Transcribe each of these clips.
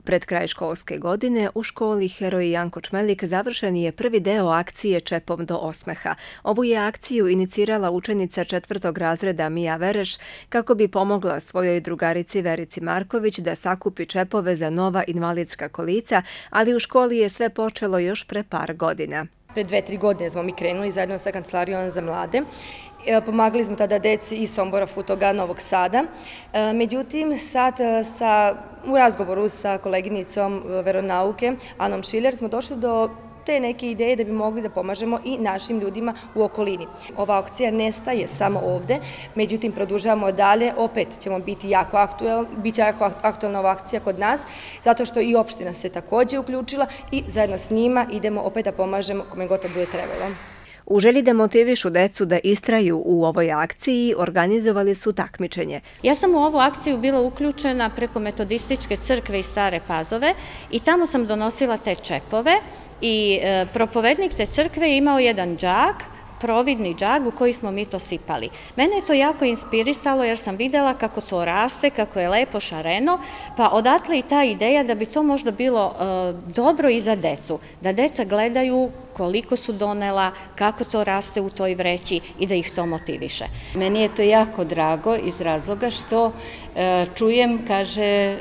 Pred kraj školske godine u školi Heroj Janko Čmelik završen je prvi deo akcije Čepom do osmeha. Ovu je akciju inicirala učenica 4. razreda Mija Vereš kako bi pomogla svojoj drugarici Verici Marković da sakupi čepove za nova invalidska kolica, ali u školi je sve počelo još pre par godina. Pre 2-3 godine smo mi krenuli zajedno sa Kancelarijom za mlade. Pomagali smo tada deci iz Sombora, Futoga, Novog Sada. Međutim, sad u razgovoru sa koleginicom veronauke Anom Šiler smo došli do te neke ideje da bi mogli da pomažemo i našim ljudima u okolini. Ova akcija ne staje samo ovde, međutim produžavamo dalje, opet ćemo biti jako aktuelna ova akcija kod nas, zato što i opština se takođe uključila i zajedno s njima idemo opet da pomažemo kome god to bude trebalo. U želji da motivišu decu da istraju u ovoj akciji, organizovali su takmičenje. Ja sam u ovu akciju bila uključena preko Metodističke crkve iz Stare Pazove i tamo sam donosila te čepove i propovednik te crkve je imao jedan džak, providni džak u koji smo mi to sipali. Mene je to jako inspirisalo jer sam videla kako to raste, kako je lepo šareno, pa odatle i ta ideja da bi to možda bilo dobro i za decu, da deca gledaju koliko su donela, kako to raste u toj vreći i da ih to motiviše. Meni je to jako drago iz razloga što čujem, kaže,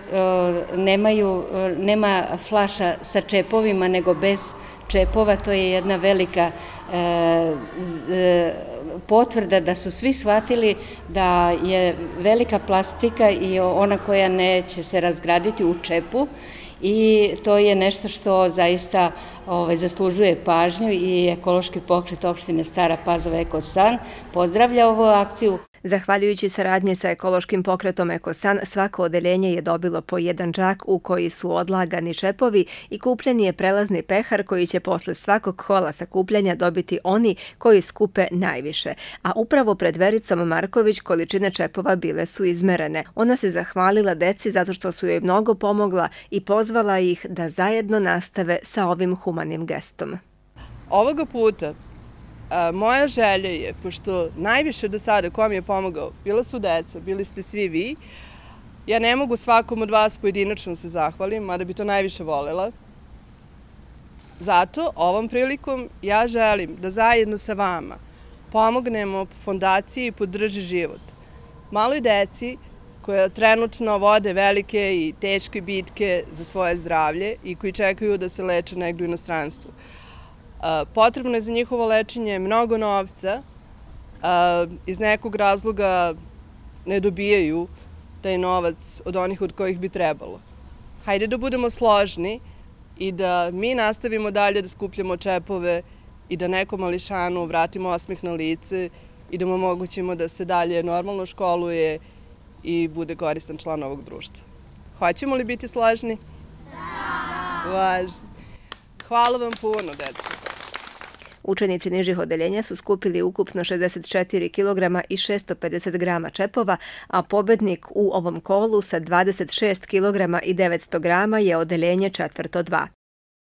nema flaša sa čepovima nego bez čepova. To je jedna velika potvrda da su svi shvatili da je velika plastika i ona koja neće se razgraditi u čepu i to je nešto što zaista zaslužuje pažnju i ekološki pokret opštine Stara Pazova Ekosan pozdravlja ovu akciju. Zahvaljujući saradnje sa ekološkim pokretom Ekosan, svako odeljenje je dobilo po jedan džak u koji su odlagani čepovi i kupljen je prelazni pehar koji će posle svakog kola sakupljanja dobiti oni koji skupe najviše. A upravo pred Vericom Marković količine čepova bile su izmerene. Ona se zahvalila deci zato što su joj mnogo pomogla i pozvala ih da zajedno nastave sa ovim humanim gestom. Ovoga puta moja želja je, pošto najviše do sada ko mi je pomogao, bila su deca, bili ste svi vi, ja ne mogu svakom od vas pojedinačno se zahvalim, mada bi to najviše volela. Zato ovom prilikom ja želim da zajedno sa vama pomognemo fondaciji Podrži život. Maloj deci koja trenutno vode velike i teške bitke za svoje zdravlje i koji čekaju da se leče negdje u inostranstvu. Potrebno je za njihovo lečenje mnogo novca, iz nekog razloga ne dobijaju taj novac od onih od kojih bi trebalo. Hajde da budemo složni i da mi nastavimo dalje da skupljamo čepove i da nekom mališanu vratimo osmeh na lice i da mu omogućimo da se dalje normalno školuje i bude koristan član ovog društva. Hoćemo li biti složni? Da! Važi. Hvala vam puno, deco. Učenici nižih odeljenja su skupili ukupno 64 kg i 650 grama čepova, a pobednik u ovom kolu sa 26 kg i 900 grama je odeljenje 4. 2.